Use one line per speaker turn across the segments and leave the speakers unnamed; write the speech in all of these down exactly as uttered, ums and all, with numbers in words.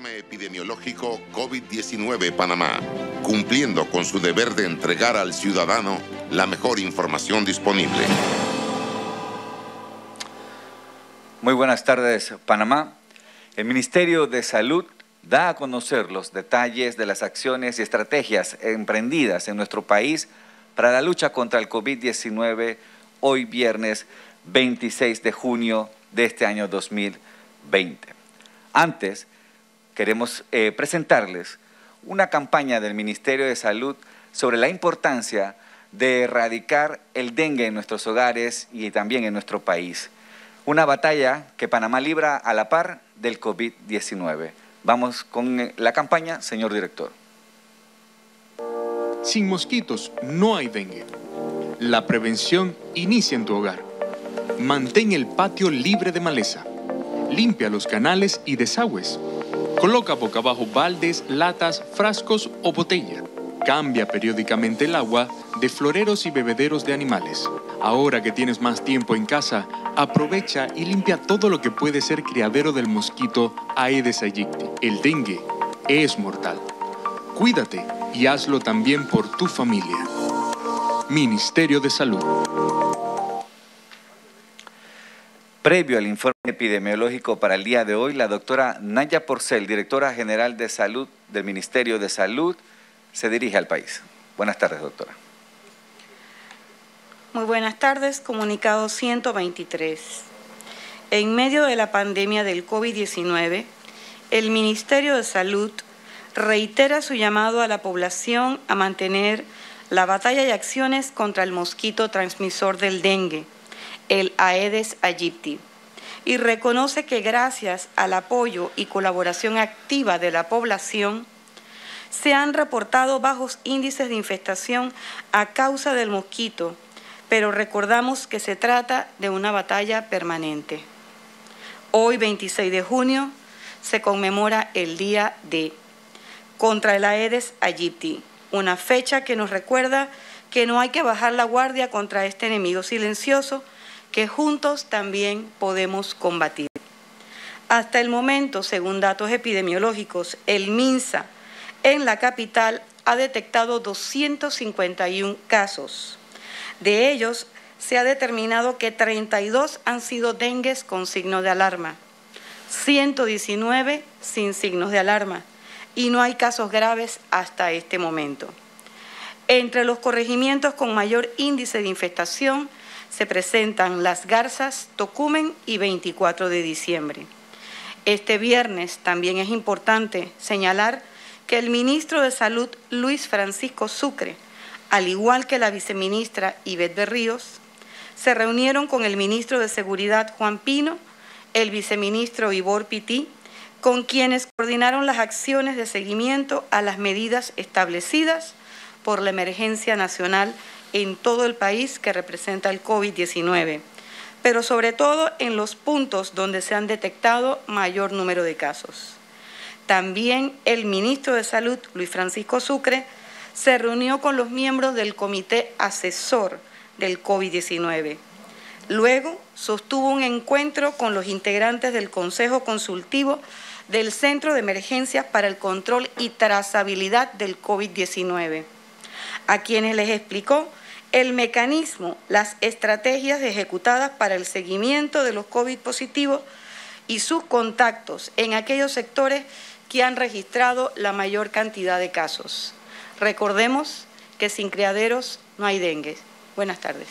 Informe epidemiológico COVID diecinueve Panamá, cumpliendo con su deber de entregar al ciudadano la mejor información disponible.
Muy buenas tardes, Panamá. El Ministerio de Salud da a conocer los detalles de las acciones y estrategias emprendidas en nuestro país para la lucha contra el COVID diecinueve hoy viernes veintiséis de junio de este año dos mil veinte. Antes, queremos eh, presentarles una campaña del Ministerio de Salud sobre la importancia de erradicar el dengue en nuestros hogares y también en nuestro país. Una batalla que Panamá libra a la par del COVID diecinueve. Vamos con la campaña, señor director.
Sin mosquitos no hay dengue. La prevención inicia en tu hogar. Mantén el patio libre de maleza. Limpia los canales y desagües. Coloca boca abajo baldes, latas, frascos o botella. Cambia periódicamente el agua de floreros y bebederos de animales. Ahora que tienes más tiempo en casa, aprovecha y limpia todo lo que puede ser criadero del mosquito Aedes aegypti. El dengue es mortal. Cuídate y hazlo también por tu familia. Ministerio de Salud.
Previo al informe epidemiológico para el día de hoy, la doctora Naya Porcel, directora general de Salud del Ministerio de Salud, se dirige al país. Buenas tardes, doctora.
Muy buenas tardes, comunicado ciento veintitrés. En medio de la pandemia del COVID diecinueve, el Ministerio de Salud reitera su llamado a la población a mantener la batalla y acciones contra el mosquito transmisor del dengue, el Aedes aegypti, y reconoce que gracias al apoyo y colaboración activa de la población, se han reportado bajos índices de infestación a causa del mosquito, pero recordamos que se trata de una batalla permanente. Hoy, veintiséis de junio, se conmemora el Día D contra el Aedes aegypti, una fecha que nos recuerda que no hay que bajar la guardia contra este enemigo silencioso que juntos también podemos combatir. Hasta el momento, según datos epidemiológicos, el MINSA en la capital ha detectado doscientos cincuenta y uno casos. De ellos, se ha determinado que treinta y dos han sido dengues con signo de alarma, ciento diecinueve sin signos de alarma, y no hay casos graves hasta este momento. Entre los corregimientos con mayor índice de infestación se presentan Las Garzas, Tocumen y veinticuatro de diciembre. Este viernes también es importante señalar que el ministro de Salud, Luis Francisco Sucre, al igual que la viceministra Ivette Berríos, se reunieron con el ministro de Seguridad, Juan Pino, el viceministro Ivor Pití, con quienes coordinaron las acciones de seguimiento a las medidas establecidas por la emergencia nacional en todo el país que representa el COVID diecinueve, pero sobre todo en los puntos donde se han detectado mayor número de casos. También el ministro de Salud, Luis Francisco Sucre, se reunió con los miembros del Comité Asesor del COVID diecinueve. Luego sostuvo un encuentro con los integrantes del Consejo Consultivo del Centro de Emergencias para el Control y Trazabilidad del COVID diecinueve, a quienes les explicó el mecanismo, las estrategias ejecutadas para el seguimiento de los COVID positivos y sus contactos en aquellos sectores que han registrado la mayor cantidad de casos. Recordemos que sin criaderos no hay dengue. Buenas tardes.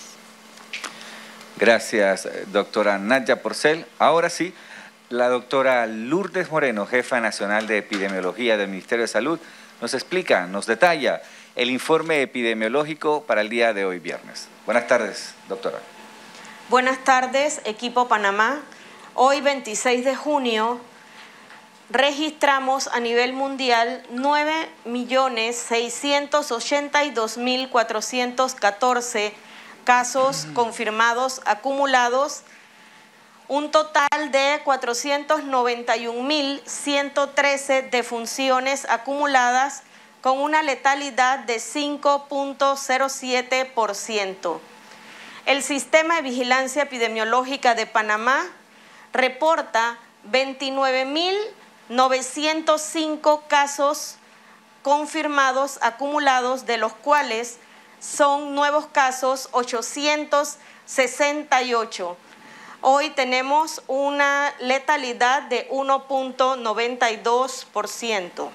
Gracias, doctora Naya Porcel. Ahora sí, la doctora Lourdes Moreno, jefa nacional de epidemiología del Ministerio de Salud, nos explica, nos detalla el informe epidemiológico para el día de hoy viernes. Buenas tardes, doctora.
Buenas tardes, equipo Panamá. Hoy, veintiséis de junio, registramos a nivel mundial nueve millones seiscientos ochenta y dos mil cuatrocientos catorce casos confirmados acumulados, un total de cuatrocientos noventa y un mil ciento trece defunciones acumuladas con una letalidad de cinco punto cero siete por ciento. El Sistema de Vigilancia Epidemiológica de Panamá reporta veintinueve mil novecientos cinco casos confirmados acumulados, de los cuales son nuevos casos ochocientos sesenta y ocho. Hoy tenemos una letalidad de uno punto noventa y dos por ciento.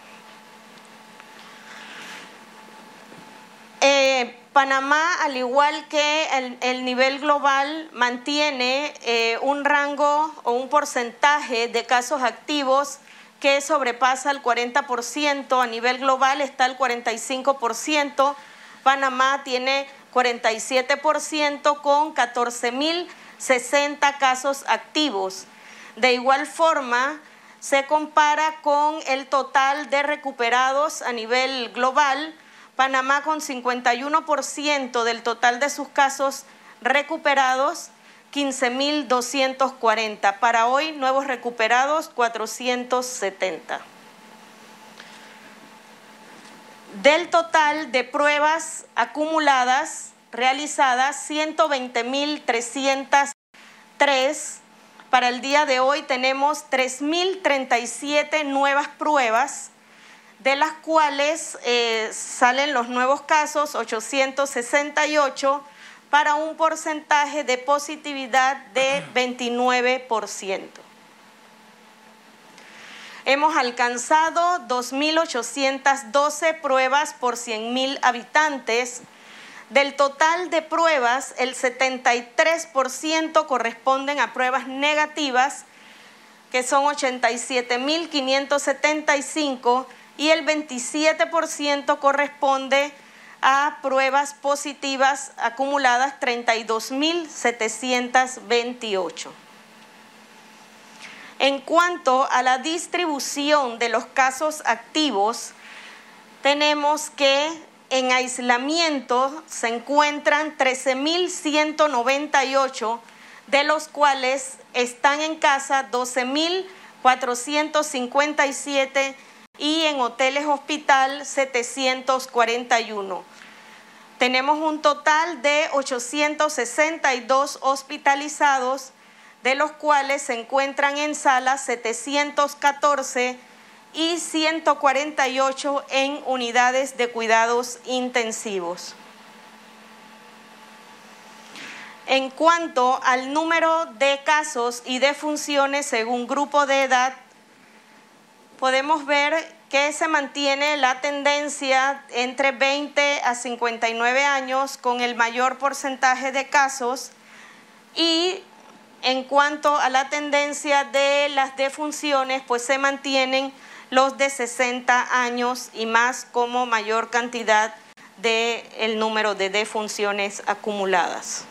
Eh, Panamá, al igual que el, el nivel global, mantiene eh, un rango o un porcentaje de casos activos que sobrepasa el cuarenta por ciento. A nivel global está el cuarenta y cinco por ciento. Panamá tiene cuarenta y siete por ciento con catorce mil sesenta casos activos. De igual forma, se compara con el total de recuperados a nivel global. Panamá, con cincuenta y uno por ciento del total de sus casos recuperados, quince mil doscientos cuarenta. Para hoy, nuevos recuperados, cuatrocientos setenta. Del total de pruebas acumuladas realizadas, ciento veinte mil trescientos tres. Para el día de hoy tenemos tres mil treinta y siete nuevas pruebas, de las cuales eh, salen los nuevos casos, ochocientos sesenta y ocho, para un porcentaje de positividad de veintinueve por ciento. Hemos alcanzado dos mil ochocientas doce pruebas por cien mil habitantes. Del total de pruebas, el setenta y tres por ciento corresponden a pruebas negativas, que son ochenta y siete mil quinientos setenta y cinco, y el veintisiete por ciento corresponde a pruebas positivas acumuladas, treinta y dos mil setecientos veintiocho. En cuanto a la distribución de los casos activos, tenemos que en aislamiento se encuentran trece mil ciento noventa y ocho, de los cuales están en casa doce mil cuatrocientos cincuenta y siete y en hoteles hospital setecientos cuarenta y uno. Tenemos un total de ochocientos sesenta y dos hospitalizados, de los cuales se encuentran en salas setecientos catorce y ciento cuarenta y ocho en unidades de cuidados intensivos. En cuanto al número de casos y defunciones según grupo de edad, podemos ver que se mantiene la tendencia entre veinte a cincuenta y nueve años con el mayor porcentaje de casos, y en cuanto a la tendencia de las defunciones, pues se mantienen los de sesenta años y más como mayor cantidad del número de defunciones acumuladas.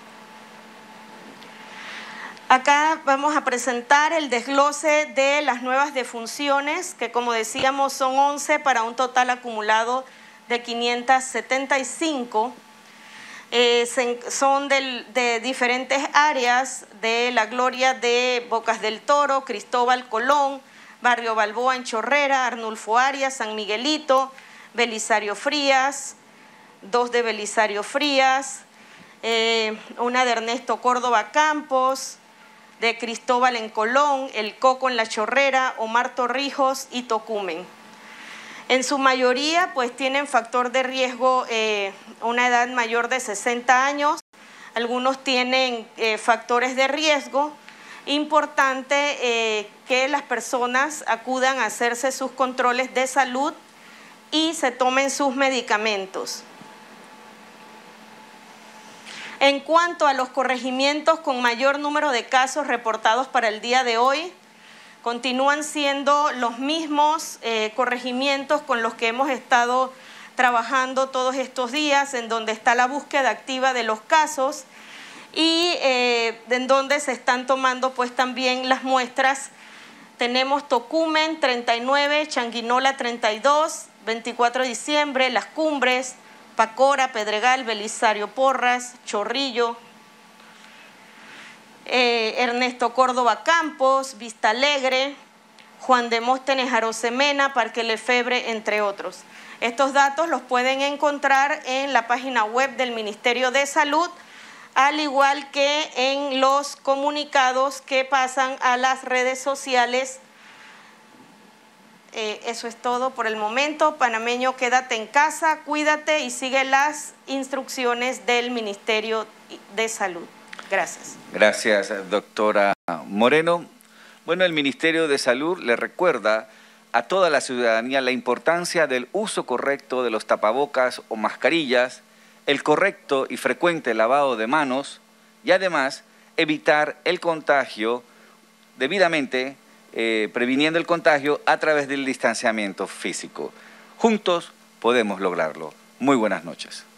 Acá vamos a presentar el desglose de las nuevas defunciones, que como decíamos son once para un total acumulado de quinientos setenta y cinco. Eh, se, son del, de diferentes áreas de La Gloria de Bocas del Toro, Cristóbal Colón, Barrio Balboa en Chorrera, Arnulfo Arias, San Miguelito, Belisario Frías, dos de Belisario Frías, eh, una de Ernesto Córdoba Campos, de Cristóbal en Colón, El Coco en La Chorrera, Omar Torrijos y Tocumen. En su mayoría, pues tienen factor de riesgo eh, una edad mayor de sesenta años, algunos tienen eh, factores de riesgo. Importante eh, que las personas acudan a hacerse sus controles de salud y se tomen sus medicamentos. En cuanto a los corregimientos con mayor número de casos reportados para el día de hoy, continúan siendo los mismos eh, corregimientos con los que hemos estado trabajando todos estos días, en donde está la búsqueda activa de los casos y eh, en donde se están tomando pues también las muestras. Tenemos Tocumen treinta y nueve, Changuinola treinta y dos, veinticuatro de diciembre, Las Cumbres, Pacora, Pedregal, Belisario Porras, Chorrillo, eh, Ernesto Córdoba Campos, Vista Alegre, Juan Demóstenes Arosemena, Parque Lefebre, entre otros. Estos datos los pueden encontrar en la página web del Ministerio de Salud, al igual que en los comunicados que pasan a las redes sociales Eh, eso es todo por el momento. Panameño, quédate en casa, cuídate y sigue las instrucciones del Ministerio de Salud. Gracias.
Gracias, doctora Moreno. Bueno, el Ministerio de Salud le recuerda a toda la ciudadanía la importancia del uso correcto de los tapabocas o mascarillas, el correcto y frecuente lavado de manos y además evitar el contagio debidamente, eh, previniendo el contagio a través del distanciamiento físico. Juntos podemos lograrlo. Muy buenas noches.